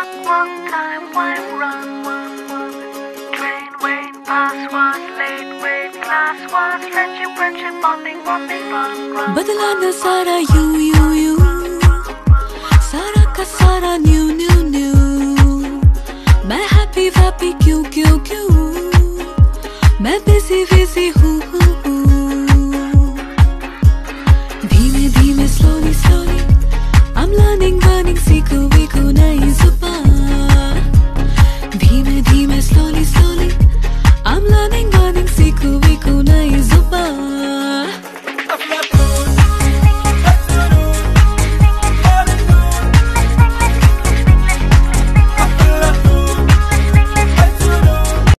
walk, time, wine, run. Train, wait, pass, was late, wait, class, was friendship, bonding, run. बदला न सारा you सारा का सारा new मैं happy क्यों मैं busy हूँ धीमे slowly I'm learning सीखो नई जुबान धीमे slowly I'm learning